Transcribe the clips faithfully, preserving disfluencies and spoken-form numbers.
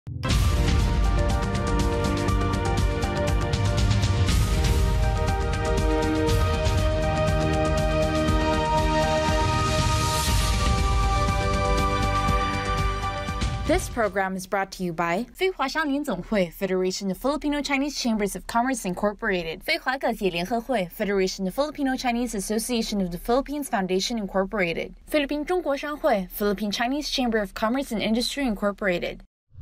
This program is brought to you by 非华商联总会 Federation of Filipino-Chinese Chambers of Commerce Incorporated 非华各界联合会 Federation of Filipino-Chinese Association of the Philippines Foundation Incorporated 菲律宾中国商会 Philippine-Chinese Chamber of Commerce and Industry Incorporated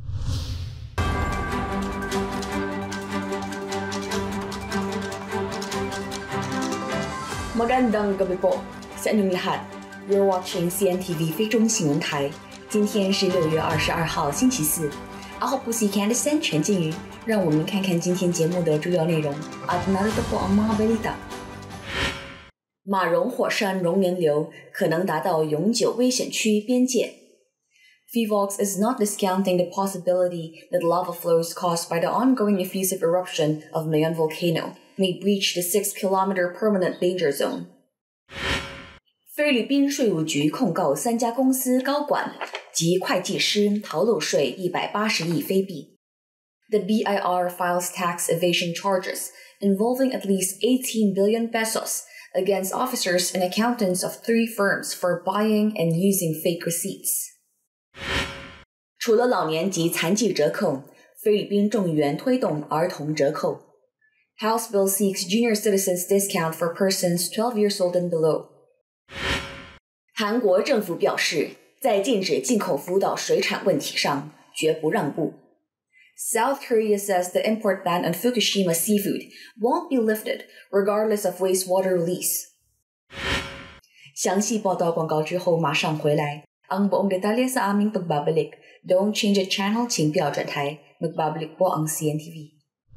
Magandang gabi po sa inyong lahat. You're watching C N T V 菲中新闻台。今天是六月二十二号，星期四。I hope you can understand 全敬语。让我们看看今天节目的主要内容。At narito po ang mga balita。马荣火山熔岩流可能达到永久危险区边界。Fivox is not discounting the possibility that lava flows caused by the ongoing effusive eruption of Mayon volcano may breach the six-kilometer permanent danger zone. 菲律宾税务局控告三家公司高管及会计师逃漏税一百八十亿菲币。The B I R files tax evasion charges involving at least eighteen billion pesos against officers and accountants of three firms for buying and using fake receipts. 除了老年及残疾折扣，菲律宾众议院推动儿童折扣。House bill seeks junior citizens discount for persons twelve years old and below. 韩国政府表示，在禁止进口福岛水产问题上绝不让步。South Korea says the import ban on Fukushima seafood won't be lifted regardless of wastewater release. 详细报道广告之后马上回来。Ang buong detalye sa aming pagbabalik. Don't change the channel, 请不要转台。Magbabalik po ang C N T V.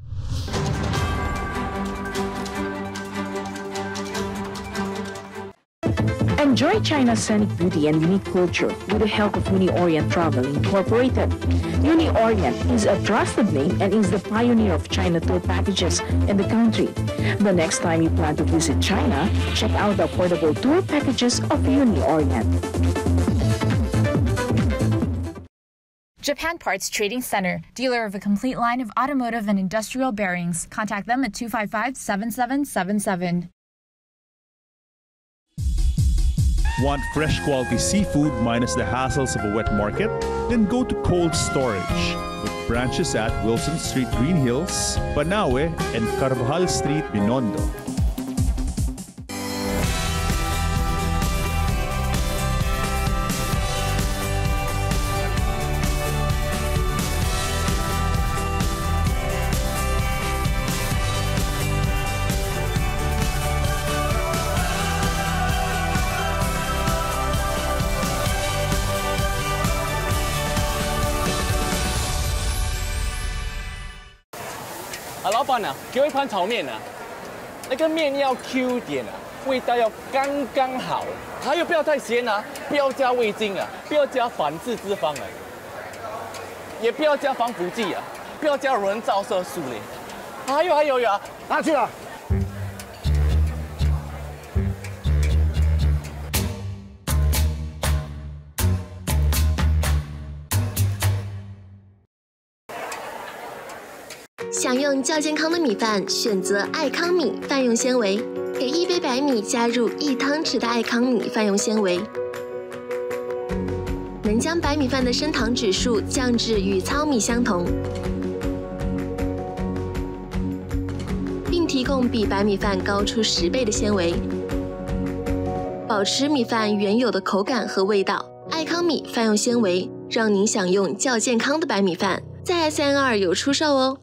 Enjoy China's scenic beauty and unique culture with the help of Uni Orient Travel Incorporated. Uni Orient is a trusted name and is the pioneer of China tour packages in the country. The next time you plan to visit China, check out the affordable tour packages of Uni Orient. Japan Parts Trading Center, dealer of a complete line of automotive and industrial bearings. Contact them at two five five, seven seven seven seven. Want fresh quality seafood minus the hassles of a wet market? Then go to Cold Storage with branches at Wilson Street, Green Hills, Banawe, and Carvajal Street, Binondo. 啊，老板啊，给我一盘炒面啊，那个面要 Q 点啊，味道要刚刚好，还有不要太咸啊，不要加味精啊，不要加反式脂肪啊，也不要加防腐剂啊，不要加人造色素嘞，还有还有有啊，拿去了。 想用较健康的米饭，选择爱康米饭用纤维。给一杯白米加入一汤匙的爱康米饭用纤维，能将白米饭的升糖指数降至与糙米相同，并提供比白米饭高出十倍的纤维，保持米饭原有的口感和味道。爱康米饭用纤维，让您享用较健康的白米饭，在 S N R 有出售哦。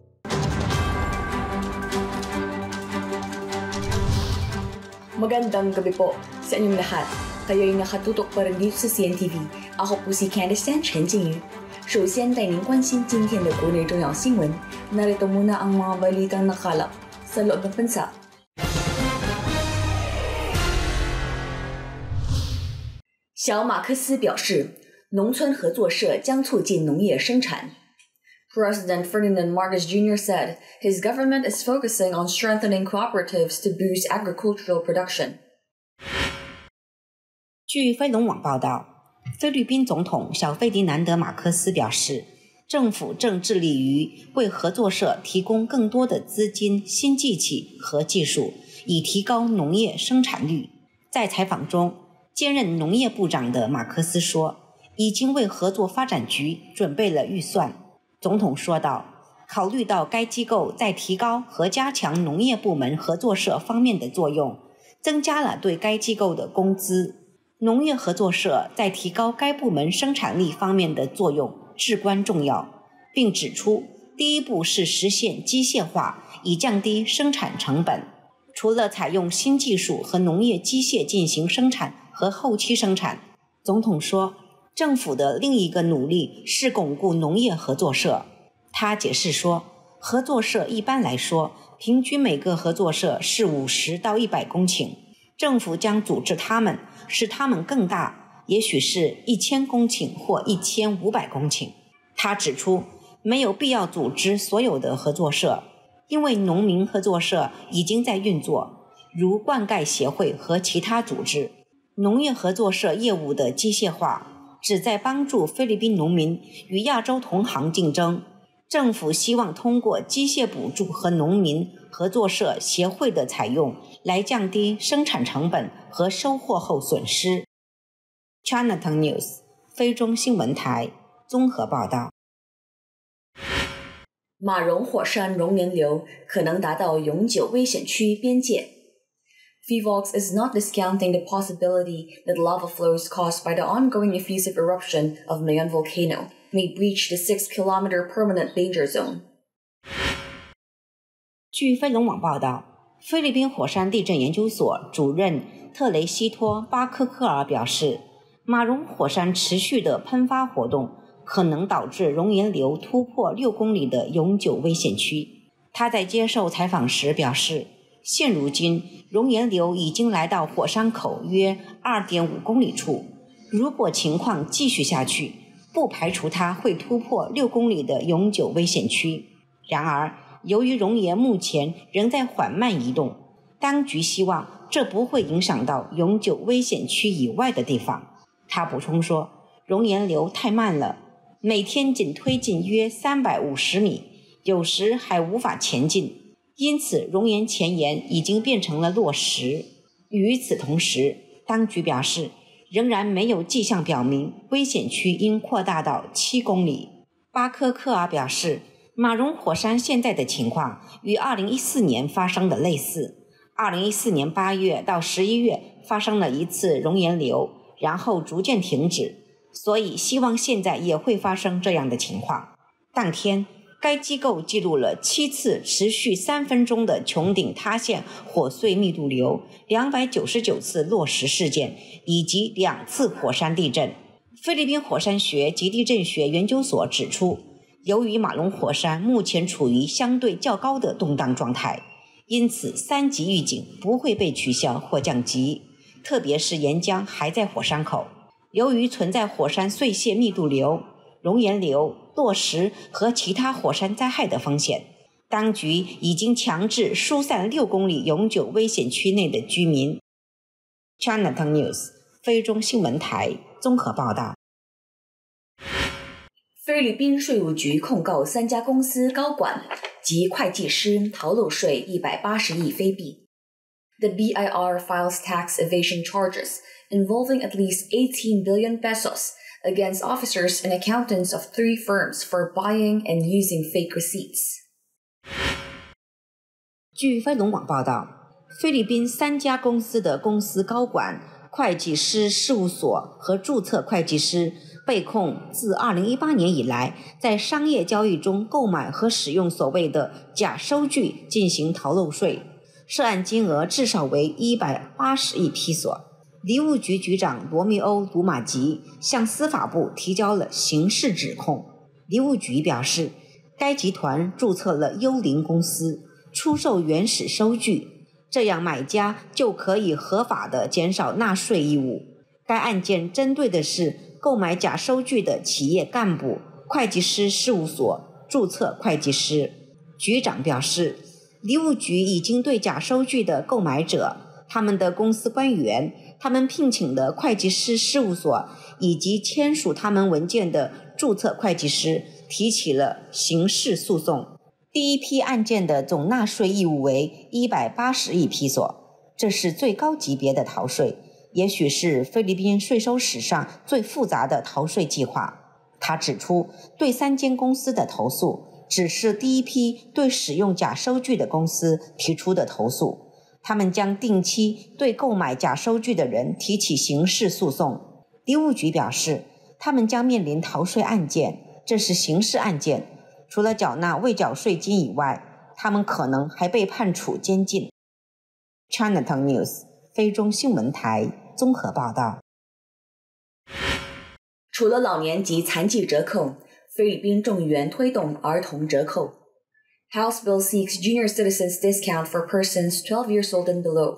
Magandang gabi po sa inyong lahat. Kayo'y nakatutok pa rin dito sa C N T V. Ako po si Candice 陈静瑜。首先带您关心今天的国内重要新闻。Narito muna ang mga balitang nakalap sa loob ng bansa. 小马克思表示，农村合作社将促进农业生产。President Ferdinand Marcos Junior said his government is focusing on strengthening cooperatives to boost agricultural production. 据飞龙网报道，菲律宾总统小费迪南德·马科斯表示， 政府正致力于为合作社提供更多的资金、新机器和技术，以提高农业生产率。在采访中，兼任农业部长的马克思说，已经为合作发展局准备了预算。总统说道，考虑到该机构在提高和加强农业部门合作社方面的作用，增加了对该机构的工资。农业合作社在提高该部门生产力方面的作用至关重要，并指出，第一步是实现机械化，以降低生产成本。除了采用新技术和农业机械进行生产和后期生产，总统说，政府的另一个努力是巩固农业合作社。他解释说，合作社一般来说，平均每个合作社是五十到一百公顷，政府将组织他们，使他们更大，也许是一千公顷或一千五百公顷。他指出，没有必要组织所有的合作社，因为农民合作社已经在运作，如灌溉协会和其他组织。农业合作社业务的机械化旨在帮助菲律宾农民与亚洲同行竞争。政府希望通过机械补助和农民合作社协会的采用，来降低生产成本和收获后损失。Cntv News 菲中新闻台综合报道。 马荣火山熔岩流可能达到永久危险区边界。Fivox is not discounting the possibility that lava flows caused by the ongoing effusive eruption of Mayon volcano may breach the six-kilometer permanent danger zone. 据飞龙网报道，菲律宾火山地震研究所主任特雷西托·巴科克尔表示，马荣火山持续的喷发活动可能导致熔岩流突破六公里的永久危险区。他在接受采访时表示，现如今熔岩流已经来到火山口约 二点五公里处，如果情况继续下去，不排除它会突破六公里的永久危险区。然而，由于熔岩目前仍在缓慢移动，当局希望这不会影响到永久危险区以外的地方。他补充说，熔岩流太慢了，每天仅推进约三百五十米，有时还无法前进，因此熔岩前沿已经变成了落石。与此同时，当局表示，仍然没有迹象表明危险区应扩大到七公里。巴科克尔表示，马荣火山现在的情况与二零一四年发生的类似。二零一四年八月到十一月发生了一次熔岩流，然后逐渐停止，所以希望现在也会发生这样的情况。当天，该机构记录了七次持续三分钟的穹顶塌陷火碎密度流，两百九十九次落石事件，以及两次火山地震。菲律宾火山学及地震学研究所指出，由于马龙火山目前处于相对较高的动荡状态，因此三级预警不会被取消或降级，特别是岩浆还在火山口。由于存在火山碎屑密度流、熔岩流、落石和其他火山灾害的风险，当局已经强制疏散六公里永久危险区内的居民。Cntv News 菲中新闻台综合报道。 菲律宾税务局控告三家公司高管及会计师逃漏税一百八十亿菲币。The B I R files tax evasion charges involving at least eighteen billion pesos against officers and accountants of three firms for buying and using fake receipts. 据飞龙网报道，菲律宾三家公司的公司高管、会计师事务所和注册会计师被控自二零一八年以来，在商业交易中购买和使用所谓的假收据进行逃漏税，涉案金额至少为一百八十亿披索。离务局局长罗密欧·鲁马吉向司法部提交了刑事指控。离务局表示，该集团注册了幽灵公司，出售原始收据，这样买家就可以合法地减少纳税义务。该案件针对的是购买假收据的企业干部、会计师事务所、注册会计师。局长表示，离务局已经对假收据的购买者、他们的公司官员、他们聘请的会计师事务所以及签署他们文件的注册会计师提起了刑事诉讼。第一批案件的总纳税义务为一百八十亿披索，这是最高级别的逃税，也许是菲律宾税收史上最复杂的逃税计划。他指出，对三间公司的投诉只是第一批对使用假收据的公司提出的投诉，他们将定期对购买假收据的人提起刑事诉讼。敌务局表示，他们将面临逃税案件，这是刑事案件，除了缴纳未缴税金以外，他们可能还被判处监禁。Chinatown News 非中新闻台综合报道。 除了老年及残疾折扣，菲律宾众议院推动儿童折扣。House bill seeks junior citizens discount for persons twelve years old and below.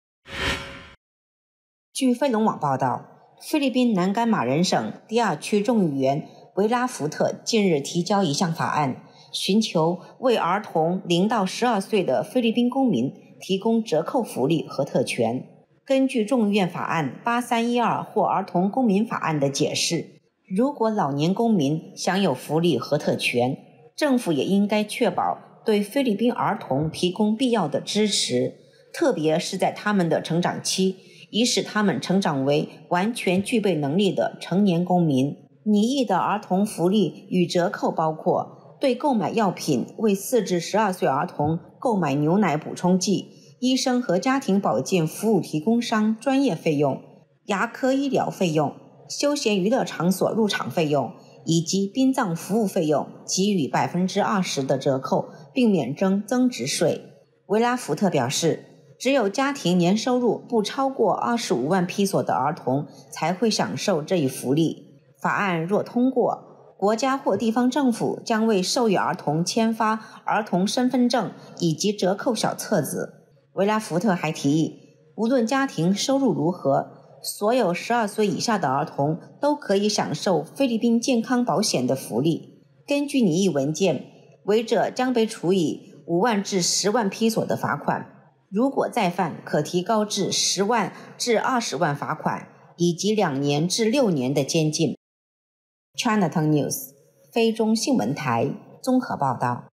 据飞龙网报道，菲律宾南甘马仁省第二区众议员维拉福特近日提交一项法案，寻求为儿童零到十二岁的菲律宾公民提供折扣福利和特权。根据众议院法案八三一二或儿童公民法案的解释，如果老年公民享有福利和特权，政府也应该确保对菲律宾儿童提供必要的支持，特别是在他们的成长期，以使他们成长为完全具备能力的成年公民。拟议的儿童福利与折扣包括对购买药品为四至十二岁儿童购买牛奶补充剂、医生和家庭保健服务提供商专业费用、牙科医疗费用、休闲娱乐场所入场费用以及殡葬服务费用给予 百分之二十 的折扣，并免征增值税。维拉福特表示，只有家庭年收入不超过二十五万披索的儿童才会享受这一福利。法案若通过，国家或地方政府将为受益儿童签发儿童身份证以及折扣小册子。维拉福特还提议，无论家庭收入如何，所有十二岁以下的儿童都可以享受菲律宾健康保险的福利。根据拟议文件，违者将被处以五万至十万披索的罚款，如果再犯，可提高至十万至二十万罚款，以及两年至六年的监禁。Chinatown News 非中新闻台综合报道。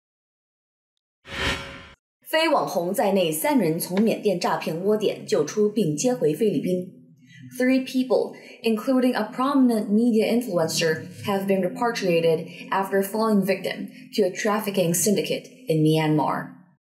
非网红在内三人从缅甸诈骗窝点救出并接回菲律宾。Three people, including a prominent media influencer, have been repatriated after falling victim to a trafficking syndicate in Myanmar.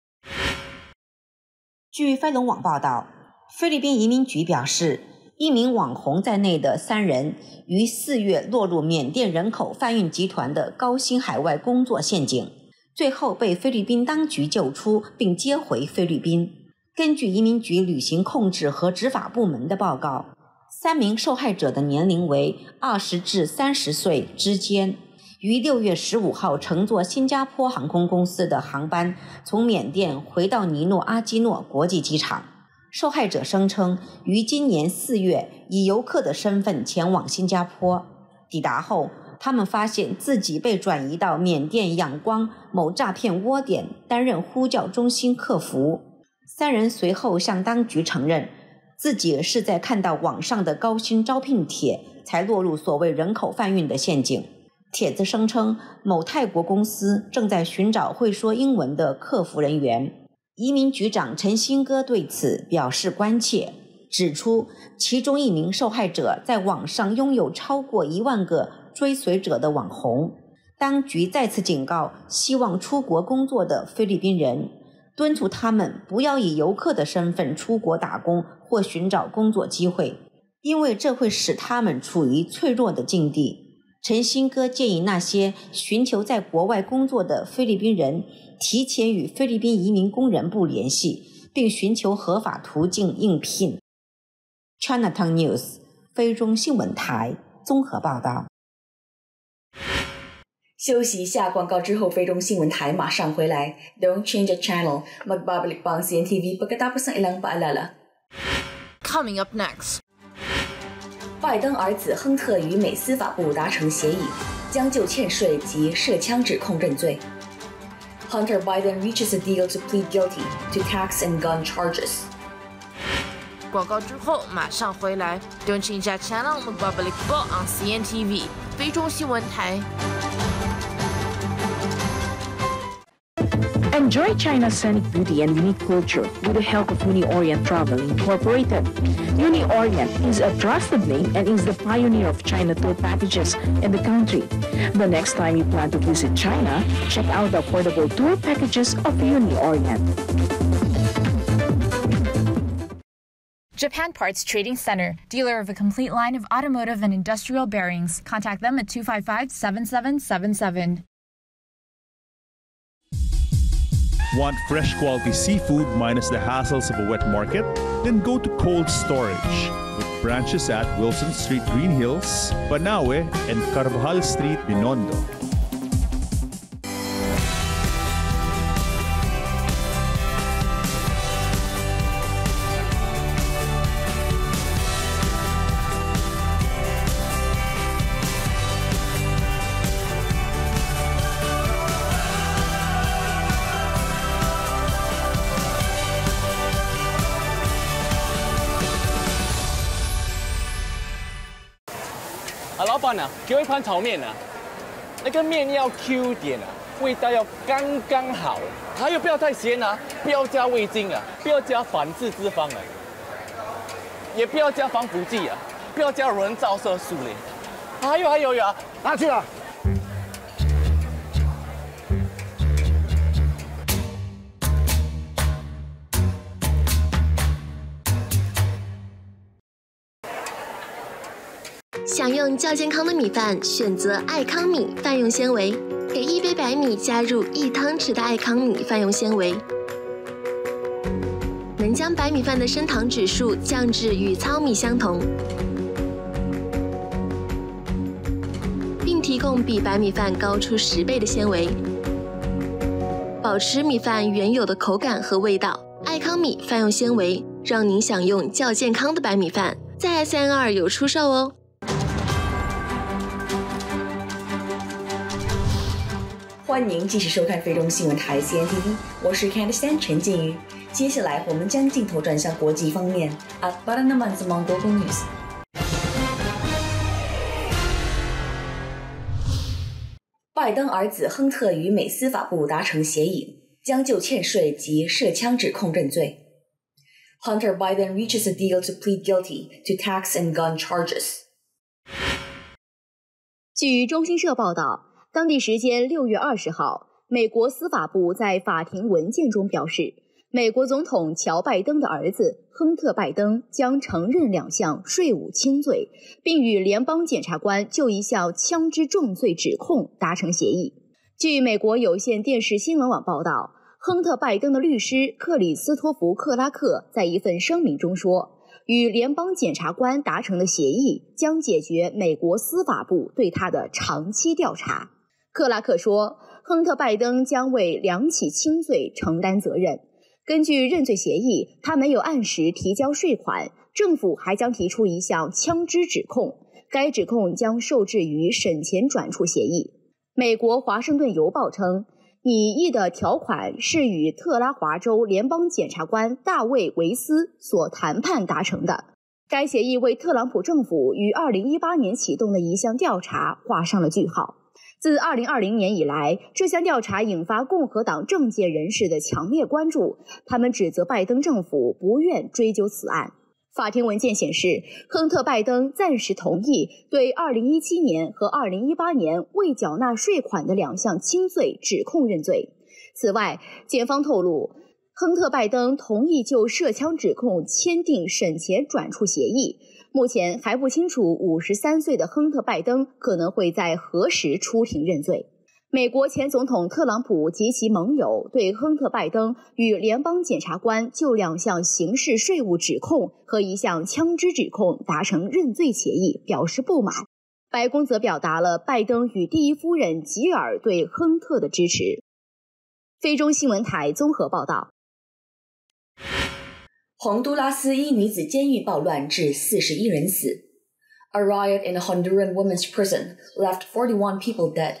据飞龙网报道，菲律宾移民局表示，一名网红在内的三人于四月落入缅甸人口贩运集团的高薪海外工作陷阱，最后被菲律宾当局救出并接回菲律宾。根据移民局旅行控制和执法部门的报告，三名受害者的年龄为二十至三十岁之间，于六月十五号乘坐新加坡航空公司的航班从缅甸回到尼诺阿基诺国际机场。受害者声称，于今年四月以游客的身份前往新加坡，抵达后，他们发现自己被转移到缅甸仰光某诈骗窝点担任呼叫中心客服。三人随后向当局承认，自己是在看到网上的高薪招聘帖才落入所谓人口贩运的陷阱。帖子声称，某泰国公司正在寻找会说英文的客服人员。移民局长陈新哥对此表示关切，指出其中一名受害者在网上拥有超过一万个追随者的网红。当局再次警告希望出国工作的菲律宾人，敦促他们不要以游客的身份出国打工或寻找工作机会，因为这会使他们处于脆弱的境地。陈新哥建议那些寻求在国外工作的菲律宾人提前与菲律宾移民工人部联系，并寻求合法途径应聘。Chinatown News 非中新闻台综合报道。 休息一下广告之后，非中新闻台马上回来。Don't change the channel. Magbabalik pa ang C N T V pagkatapos ng ilang paalala. Coming up next. 拜登儿子亨特与美司法部达成协议，将就欠税及涉枪指控认罪。Hunter Biden reaches a deal to plead guilty to tax and gun charges. 广告之后马上回来 Don't change that channel. Magbabalik po ang C N T V 非中新闻台。 Enjoy China's scenic beauty and unique culture with the help of Uni-Orient Travel Incorporated. Uni-Orient is a trusted name and is the pioneer of China tour packages in the country. The next time you plan to visit China, check out the affordable tour packages of Uni-Orient. Japan Parts Trading Center, dealer of a complete line of automotive and industrial bearings. Contact them at two five five, seven seven seven seven. Want fresh quality seafood minus the hassles of a wet market? Then go to cold storage with branches at Wilson Street, Green Hills, Banawe, and Carvajal Street, Binondo. 啊，老板啊，给我一盘炒面啊，那个面要 Q 点啊，味道要刚刚好，还有不要太咸啊，不要加味精啊，不要加反式脂肪啊，也不要加防腐剂啊，不要加人造色素嘞，还有还有呀，拿去了。 想用较健康的米饭，选择爱康米饭用纤维，给一杯白米加入一汤匙的爱康米饭用纤维，能将白米饭的升糖指数降至与糙米相同，并提供比白米饭高出十倍的纤维，保持米饭原有的口感和味道。爱康米饭用纤维，让您享用较健康的白米饭，在 S N R 有出售哦。 欢迎继续收看非中新闻台 C N T V， 我是 Candice 陈静瑜。接下来我们将镜头转向国际方面 ，At Para naman sa mga global news。拜登儿子亨特与美司法部达成协议，将就欠税及涉枪指控认罪。Hunter Biden reaches a deal to plead guilty to tax and gun charges。 据中新社报道，当地时间六月二十号，美国司法部在法庭文件中表示，美国总统乔拜登的儿子亨特拜登将承认两项税务轻罪，并与联邦检察官就一项枪支重罪指控达成协议。据美国有线电视新闻网报道，亨特拜登的律师克里斯托弗·克拉克在一份声明中说，与联邦检察官达成的协议将解决美国司法部对他的长期调查。克拉克说，亨特拜登将为两起轻罪承担责任。根据认罪协议，他没有按时提交税款，政府还将提出一项枪支指控，该指控将受制于审前转处协议。美国华盛顿邮报称，拟议的条款是与特拉华州联邦检察官大卫·维斯所谈判达成的。该协议为特朗普政府于二零一八年启动的一项调查画上了句号。自二零二零年以来，这项调查引发共和党政界人士的强烈关注，他们指责拜登政府不愿追究此案。法庭文件显示，亨特·拜登暂时同意对二零一七年和二零一八年未缴纳税款的两项轻罪指控认罪。此外，检方透露，亨特·拜登同意就涉枪指控签订审前转处协议。目前还不清楚五十三岁的亨特·拜登可能会在何时出庭认罪。美国前总统特朗普及其盟友对亨特·拜登与联邦检察官就两项刑事税务指控和一项枪支指控达成认罪协议表示不满。白宫则表达了拜登与第一夫人吉尔对亨特的支持。非中新闻台综合报道。 洪都拉斯一女子监狱暴乱致四十一人死。A riot in a Honduran women's prison left forty-one people dead.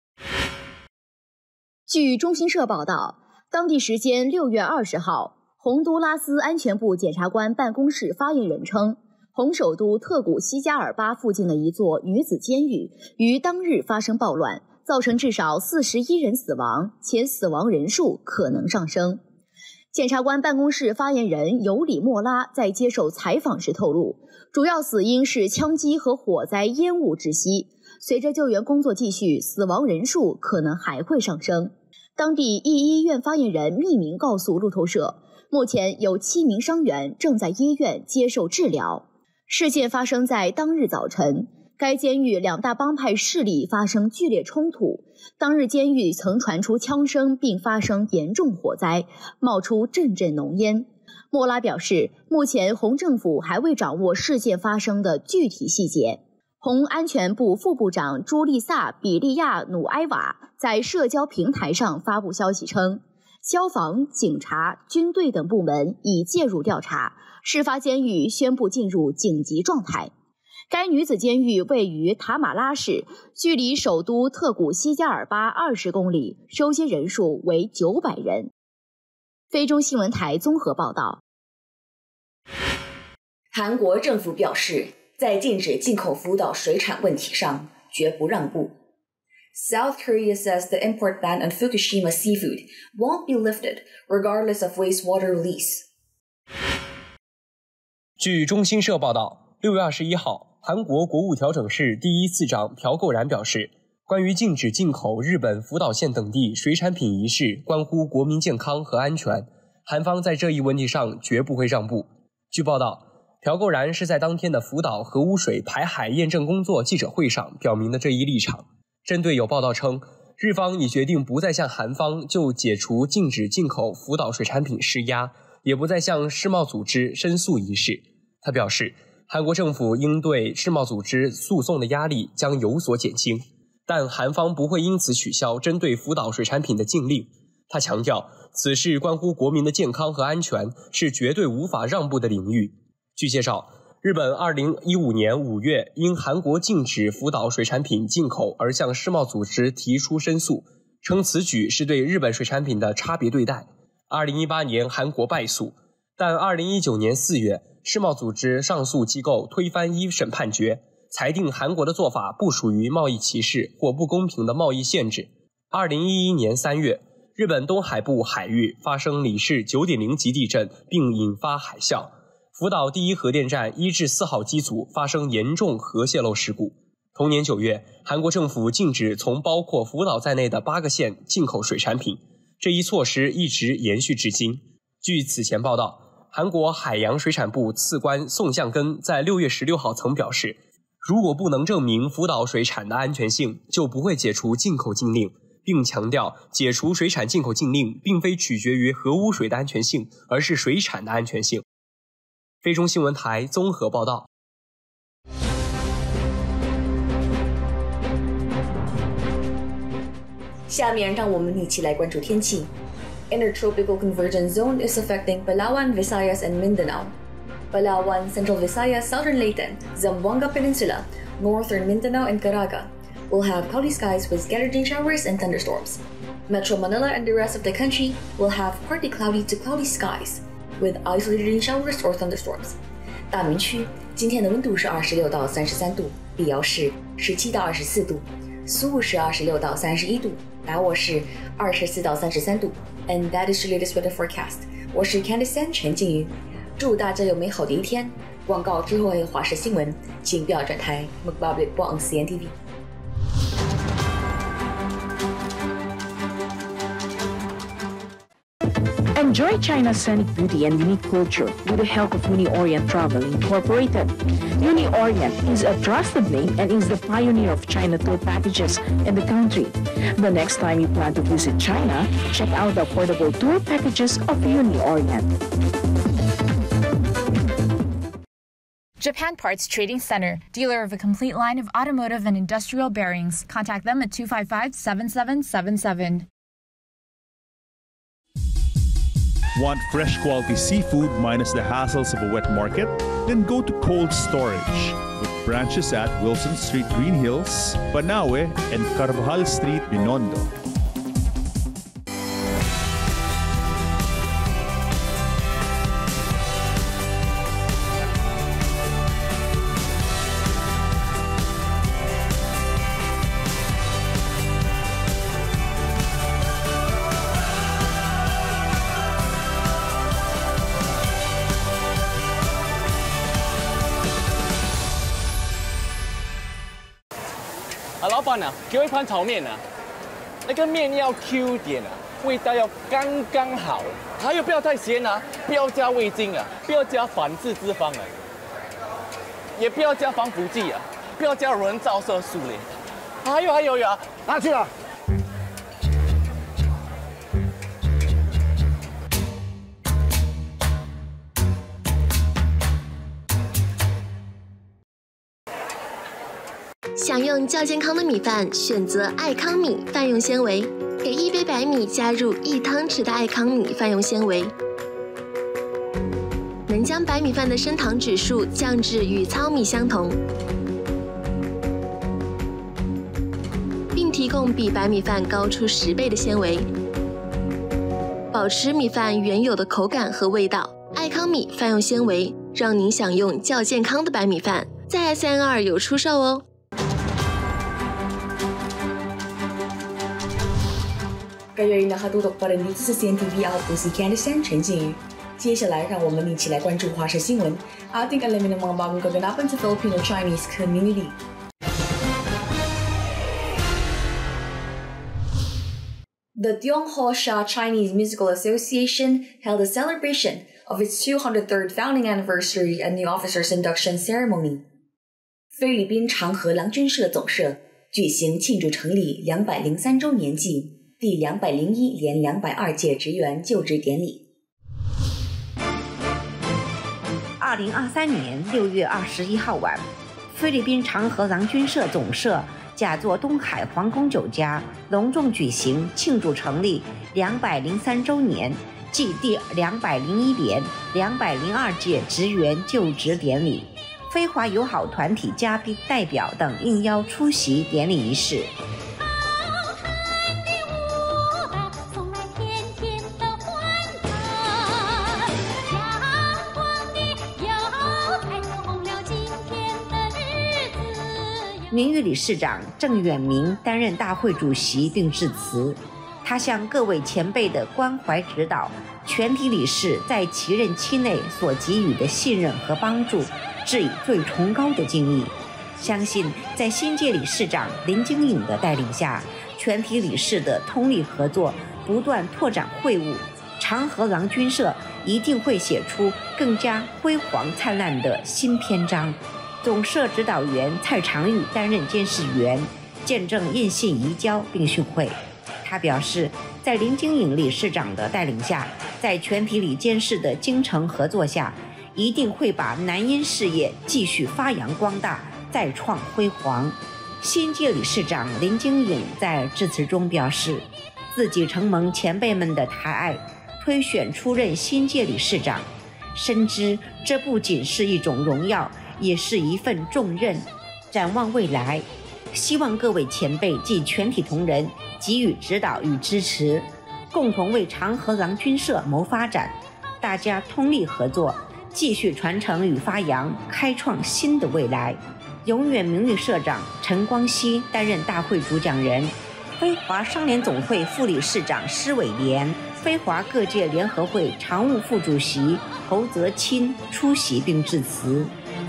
据中新社报道，当地时间六月二十号，洪都拉斯安全部检察官办公室发言人称，洪首都特古西加尔巴附近的一座女子监狱于当日发生暴乱， 造成至少四十一人死亡，且死亡人数可能上升。检察官办公室发言人尤里莫拉在接受采访时透露，主要死因是枪击和火灾烟雾窒息。随着救援工作继续，死亡人数可能还会上升。当地一医院发言人匿名告诉路透社，目前有七名伤员正在医院接受治疗。事件发生在当日早晨，该监狱两大帮派势力发生剧烈冲突。当日监狱曾传出枪声，并发生严重火灾，冒出阵阵浓烟。莫拉表示，目前红政府还未掌握事件发生的具体细节。红安全部副部长朱丽萨·比利亚努埃瓦在社交平台上发布消息称，消防、警察、军队等部门已介入调查，事发监狱宣布进入紧急状态。该女子监狱位于塔马拉市，距离首都特古西加尔巴二十公里，收监人数为九百人。非中新闻台综合报道。 韩国政府表示，在禁止进口福岛水产问题上绝不让步。South Korea says the import ban on Fukushima seafood won't be lifted regardless of wastewater release. 据中新社报道，六月二十一号，韩国国务调整室第一次长朴购然表示，关于禁止进口日本福岛县等地水产品一事关乎国民健康和安全，韩方在这一问题上绝不会让步。据报道，朴购然是在当天的福岛核污水排海验证工作记者会上表明的这一立场。针对有报道称，日方已决定不再向韩方就解除禁止进口福岛水产品施压，也不再向世贸组织申诉一事，他表示，韩国政府应对世贸组织诉讼的压力将有所减轻，但韩方不会因此取消针对福岛水产品的禁令。他强调，此事关乎国民的健康和安全，是绝对无法让步的领域。据介绍，日本二零一五年五月因韩国禁止福岛水产品进口而向世贸组织提出申诉，称此举是对日本水产品的差别对待。二零一八年韩国败诉，但二零一九年四月，世贸组织上诉机构推翻一审判决，裁定韩国的做法不属于贸易歧视或不公平的贸易限制。二零一一年三月，日本东海部海域发生里氏 九点零 级地震，并引发海啸。福岛第一核电站一至四号机组发生严重核泄漏事故。同年九月，韩国政府禁止从包括福岛在内的八个县进口水产品，这一措施一直延续至今。据此前报道，韩国海洋水产部次官宋相根在六月十六号曾表示，如果不能证明福岛水产的安全性，就不会解除进口禁令，并强调解除水产进口禁令并非取决于核污水的安全性，而是水产的安全性。非中新闻台综合报道。 下面让我们一起来关注天气。Intertropical convergence zone is affecting Palawan, Visayas, and Mindanao. Palawan, Central Visayas, Southern Leyte, Zamboanga Peninsula, Northern Mindanao, and Caraga will have cloudy skies with scattered rain showers and thunderstorms. Metro Manila and the rest of the country will have partly cloudy to cloudy skies with isolated rain showers or thunderstorms. 大明区今天的温度是二十六到三十三度，碧瑶市十七到二十四度，苏武是二十六到三十一度，达沃市二十四到三十三度。And that is the latest weather forecast. 我是 Candice 陈静瑜，祝大家有美好的一天。广告之后还有华视新闻，请不要转台。Magbablik po ang C N T V。 Enjoy China's scenic beauty and unique culture with the help of Uni Orient Travel Incorporated. Uni Orient is a trusted name and is the pioneer of China tour packages in the country. The next time you plan to visit China, check out the affordable tour packages of Uni Orient. Japan Parts Trading Center, dealer of a complete line of automotive and industrial bearings. Contact them at two five five, seven seven seven seven. Want fresh quality seafood minus the hassles of a wet market? Then go to cold storage with branches at Wilson Street, Green Hills, Banawe, and Carvajal Street, Binondo. 板啊，给我一盘炒面啊，那个面要 Q 点啊，味道要刚刚好，还有不要太咸啊，不要加味精啊，不要加反式脂肪啊，也不要加防腐剂啊，不要加人造色素嘞。还有还有有啊， 拿去了。 想用较健康的米饭，选择爱康米饭用纤维。给一杯白米加入一汤匙的爱康米饭用纤维，能将白米饭的升糖指数降至与糙米相同，并提供比白米饭高出十倍的纤维，保持米饭原有的口感和味道。爱康米饭用纤维，让您享用较健康的白米饭，在 S N R 有出售哦。 Kayo ay nakatutok pa rin dito sa C N T V ako po si Candice 陈静瑜。接下来，让我们一起来关注华视新闻，ating alamin ang mga bagong kaganapan sa Filipino-Chinese community. The Tionghoa Chinese Musical Association held a celebration of its two hundred third founding anniversary and new officers induction ceremony. 菲律宾长河郎君社总社举行庆祝成立两百零三周年祭。 第两百零一连两百二届职员就职典礼。 二零二三年六月二十一号晚，菲律宾长河郎君社总社假作东海皇宫酒家隆重举行庆祝成立两百零三周年暨第两百零一连两百零二届职员就职典礼。非华友好团体嘉宾代表等应邀出席典礼仪式。 名誉理事长郑远明担任大会主席并致辞，他向各位前辈的关怀指导，全体理事在其任期内所给予的信任和帮助，致以最崇高的敬意。相信在新届理事长林经颖的带领下，全体理事的通力合作，不断拓展会务，长河郎君社一定会写出更加辉煌灿烂的新篇章。 总社指导员蔡长玉担任监事员，见证印信移交并训会。他表示，在林经颖理事长的带领下，在全体理监事的精诚合作下，一定会把南音事业继续发扬光大，再创辉煌。新届理事长林经颖在致辞中表示，自己承蒙前辈们的抬爱，推选出任新届理事长，深知这不仅是一种荣耀。 也是一份重任。展望未来，希望各位前辈及全体同仁给予指导与支持，共同为长河郎君社谋发展。大家通力合作，继续传承与发扬，开创新的未来。永远名誉社长陈光熙担任大会主讲人，非华商联总会副理事长施伟莲、非华各界联合会常务副主席侯泽钦出席并致辞。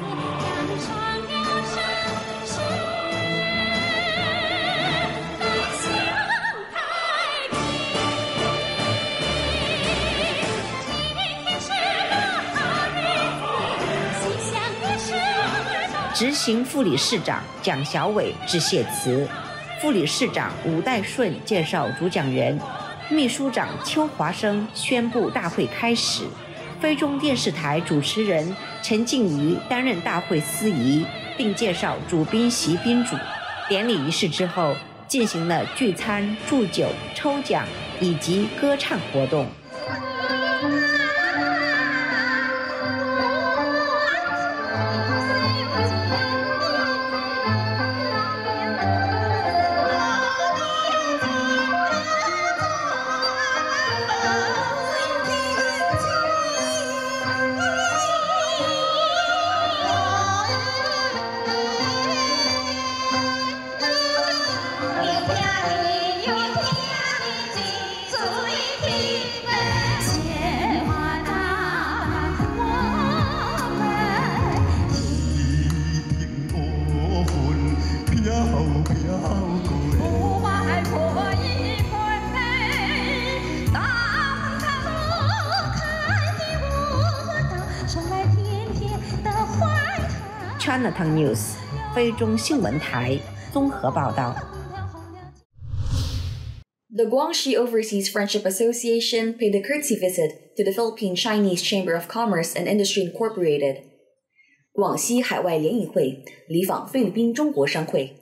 执行副理事长蒋小伟致谢词，副理事长吴代顺介绍主讲人，秘书长邱华生宣布大会开始。非中电视台主持人陈静瑜担任大会司仪，并介绍主宾席宾主。典礼仪式之后，进行了聚餐、祝酒、抽奖以及歌唱活动。 前 Chinatown News 菲中新闻台综合报道。 The Guangxi Overseas Friendship Association paid a courtesy visit to the Filipino-Chinese Chamber of Commerce and Industry Incorporated. 广西海外联谊会礼访菲律宾中国商会。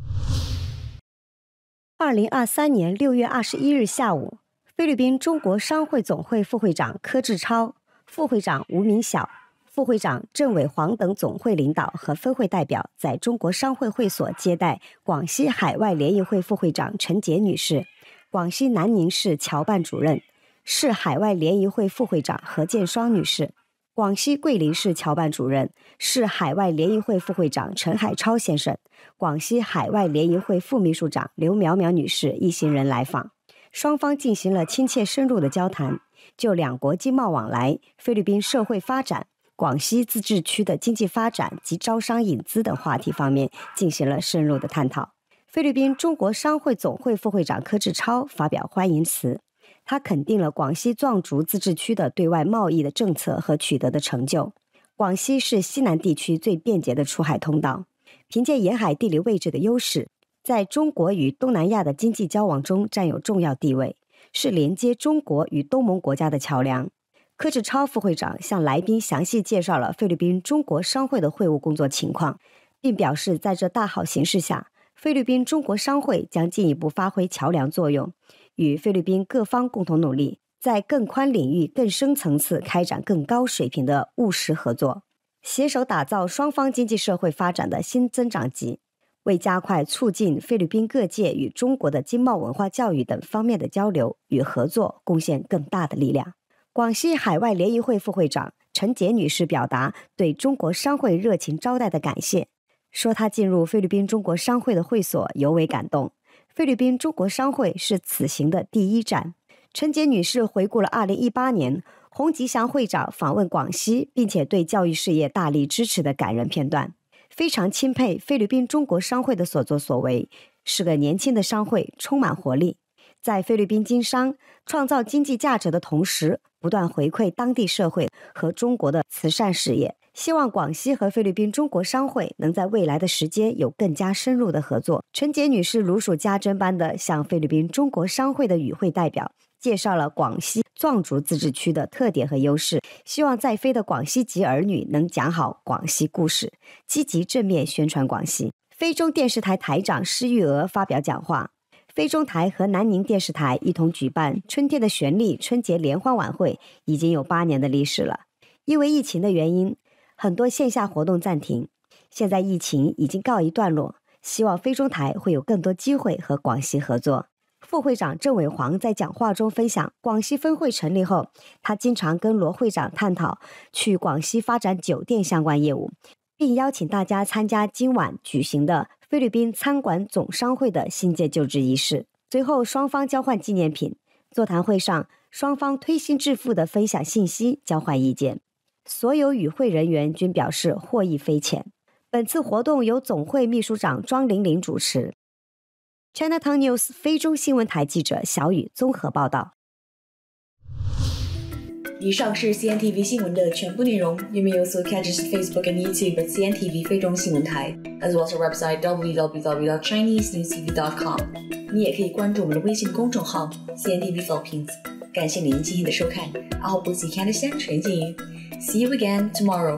二零二三年六月二十一日下午，菲律宾中国商会总会副会长柯志超、副会长吴明晓、副会长郑伟煌等总会领导和分会代表在中国商会会所接待广西海外联谊会副会长陈杰女士、广西南宁市侨办主任、市海外联谊会副会长何建双女士、广西桂林市侨办主任、市海外联谊会副会长陈海超先生、广西海外联谊会副秘书长刘苗苗女士一行人来访，双方进行了亲切深入的交谈，就两国经贸往来、菲律宾社会发展、广西自治区的经济发展及招商引资等话题方面进行了深入的探讨。菲律宾中国商会总会副会长柯志超发表欢迎词，他肯定了广西壮族自治区的对外贸易的政策和取得的成就。广西是西南地区最便捷的出海通道，凭借沿海地理位置的优势，在中国与东南亚的经济交往中占有重要地位，是连接中国与东盟国家的桥梁。柯志超副会长向来宾详细介绍了菲律宾中国商会的会务工作情况，并表示在这大好形势下，菲律宾中国商会将进一步发挥桥梁作用，与菲律宾各方共同努力，在更宽领域、更深层次开展更高水平的务实合作，携手打造双方经济社会发展的新增长极，为加快促进菲律宾各界与中国的经贸文化教育等方面的交流与合作贡献更大的力量。广西海外联谊会副会长陈杰女士表达对中国商会热情招待的感谢，说她进入菲律宾中国商会的会所尤为感动，菲律宾中国商会是此行的第一站。陈杰女士回顾了二零一八年洪吉祥会长访问广西并且对教育事业大力支持的感人片段，非常钦佩菲律宾中国商会的所作所为，是个年轻的商会，充满活力，在菲律宾经商创造经济价值的同时，不断回馈当地社会和中国的慈善事业。希望广西和菲律宾中国商会能在未来的时间有更加深入的合作。陈杰女士如数家珍般地向菲律宾中国商会的与会代表介绍了广西壮族自治区的特点和优势，希望在菲的广西籍儿女能讲好广西故事，积极正面宣传广西。菲中电视台台长施玉娥发表讲话，菲中台和南宁电视台一同举办春天的旋律春节联欢晚会已经有八年的历史了。因为疫情的原因，很多线下活动暂停，现在疫情已经告一段落，希望菲中台会有更多机会和广西合作。副会长郑伟煌在讲话中分享，广西分会成立后，他经常跟罗会长探讨去广西发展酒店相关业务，并邀请大家参加今晚举行的菲律宾餐馆总商会的新届就职仪式。随后双方交换纪念品，座谈会上双方推心置腹地分享信息，交换意见。所有与会人员均表示获益匪浅。本次活动由总会秘书长庄玲玲主持。Chinatown News 非中新闻台记者小雨综合报道。 以上是 C N T V 新闻的全部内容。You may also catch us on Facebook and YouTube at C N T V 非中新闻台 as well as our website w w w dot chinese news t v dot com。 你也可以关注我们的微信公众号 C N T V Philippines。 感谢您今天的收看。I hope we'll see Candice 陈静瑜。See you again tomorrow.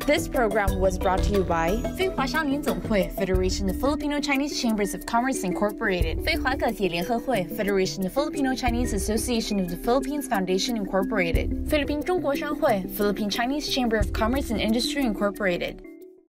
This program was brought to you by 非华商联总会 Federation of Filipino-Chinese Chambers of Commerce Incorporated 非华个体联合会 Federation of Filipino-Chinese Association of the Philippines Foundation Incorporated 菲律宾中国商会 Philippine-Chinese Chamber of Commerce and Industry Incorporated